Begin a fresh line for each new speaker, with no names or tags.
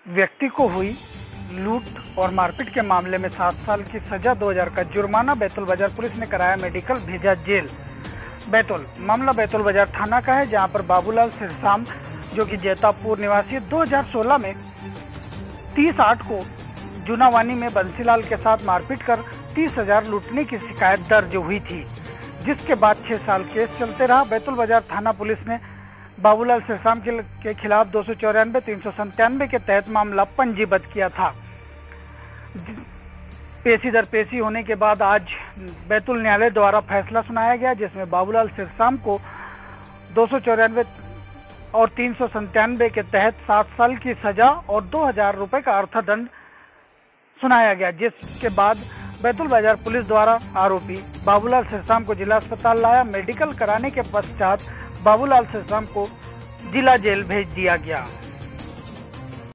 व्यक्ति को हुई लूट और मारपीट के मामले में 7 साल की सजा 2000 का जुर्माना। बैतूल बाजार पुलिस ने कराया मेडिकल, भेजा जेल। बैतूल मामला बैतूल बाजार थाना का है, जहां पर बाबूलाल सिरसाम जो कि जैतापुर निवासी 2016 में 30/8 को जूनावानी में बंसीलाल के साथ मारपीट कर 30,000 लूटने की शिकायत दर्ज हुई थी, जिसके बाद 6 साल केस चलते रहा। बैतूल बाजार थाना पुलिस ने बाबूलाल सिरसाम के खिलाफ 294, 397 के तहत मामला पंजीबद्ध किया था। पेशी दर पेशी होने के बाद आज बैतूल न्यायालय द्वारा फैसला सुनाया गया, जिसमें बाबूलाल सिरसाम को 294 और 397 के तहत 7 साल की सजा और 2,000 रुपए का अर्थदंड सुनाया गया, जिसके बाद बैतूल बाजार पुलिस द्वारा आरोपी बाबूलाल सिरसाम को जिला अस्पताल लाया। मेडिकल कराने के पश्चात बाबूलाल सिरसाम को जिला जेल भेज दिया गया।